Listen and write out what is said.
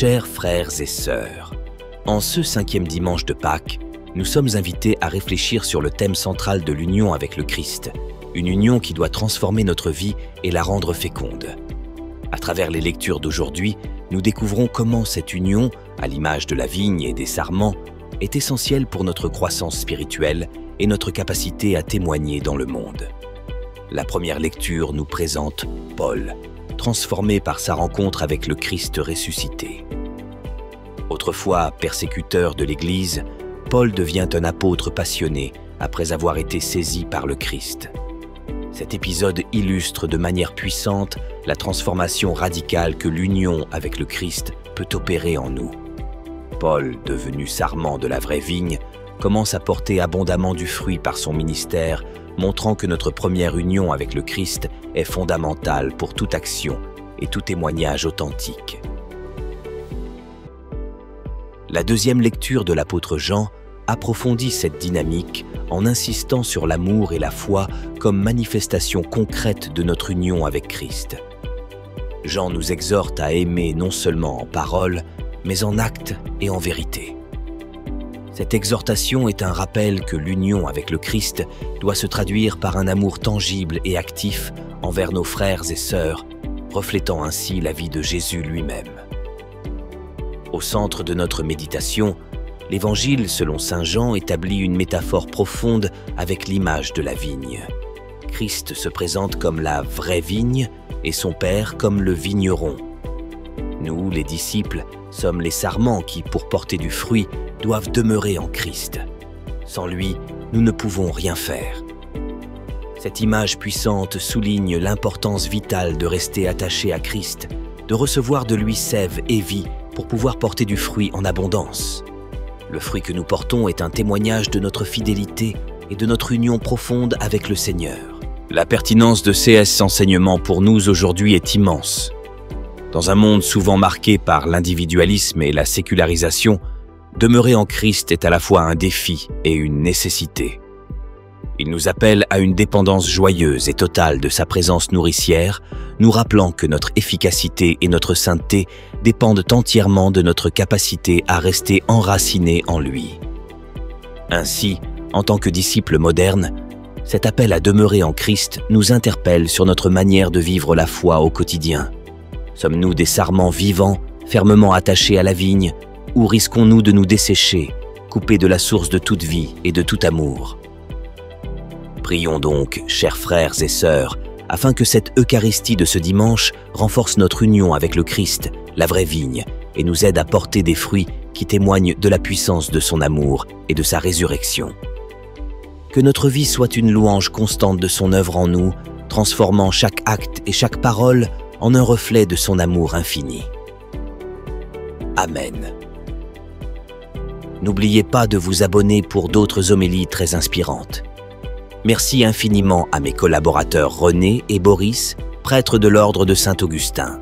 Chers frères et sœurs, en ce 5e dimanche de Pâques, nous sommes invités à réfléchir sur le thème central de l'union avec le Christ, une union qui doit transformer notre vie et la rendre féconde. À travers les lectures d'aujourd'hui, nous découvrons comment cette union, à l'image de la vigne et des sarments, est essentielle pour notre croissance spirituelle et notre capacité à témoigner dans le monde. La première lecture nous présente Paul, transformé par sa rencontre avec le Christ ressuscité. Autrefois persécuteur de l'Église, Paul devient un apôtre passionné après avoir été saisi par le Christ. Cet épisode illustre de manière puissante la transformation radicale que l'union avec le Christ peut opérer en nous. Paul, devenu sarment de la vraie vigne, commence à porter abondamment du fruit par son ministère, montrant que notre première union avec le Christ est fondamentale pour toute action et tout témoignage authentique. La deuxième lecture de l'apôtre Jean approfondit cette dynamique en insistant sur l'amour et la foi comme manifestation concrète de notre union avec Christ. Jean nous exhorte à aimer non seulement en parole, mais en acte et en vérité. Cette exhortation est un rappel que l'union avec le Christ doit se traduire par un amour tangible et actif envers nos frères et sœurs, reflétant ainsi la vie de Jésus lui-même. Au centre de notre méditation, l'Évangile, selon saint Jean, établit une métaphore profonde avec l'image de la vigne. Christ se présente comme la vraie vigne et son Père comme le vigneron. Nous, les disciples, sommes les sarments qui, pour porter du fruit, doivent demeurer en Christ. Sans lui, nous ne pouvons rien faire. Cette image puissante souligne l'importance vitale de rester attaché à Christ, de recevoir de lui sève et vie pour pouvoir porter du fruit en abondance. Le fruit que nous portons est un témoignage de notre fidélité et de notre union profonde avec le Seigneur. La pertinence de ces enseignements pour nous aujourd'hui est immense. Dans un monde souvent marqué par l'individualisme et la sécularisation, demeurer en Christ est à la fois un défi et une nécessité. Il nous appelle à une dépendance joyeuse et totale de sa présence nourricière, nous rappelant que notre efficacité et notre sainteté dépendent entièrement de notre capacité à rester enracinés en lui. Ainsi, en tant que disciples modernes, cet appel à demeurer en Christ nous interpelle sur notre manière de vivre la foi au quotidien. Sommes-nous des sarments vivants, fermement attachés à la vigne, ou risquons-nous de nous dessécher, coupés de la source de toute vie et de tout amour? Prions donc, chers frères et sœurs, afin que cette Eucharistie de ce dimanche renforce notre union avec le Christ, la vraie vigne, et nous aide à porter des fruits qui témoignent de la puissance de son amour et de sa résurrection. Que notre vie soit une louange constante de son œuvre en nous, transformant chaque acte et chaque parole en un reflet de son amour infini. Amen. N'oubliez pas de vous abonner pour d'autres homélies très inspirantes. Merci infiniment à mes collaborateurs René et Boris, prêtres de l'ordre de Saint-Augustin.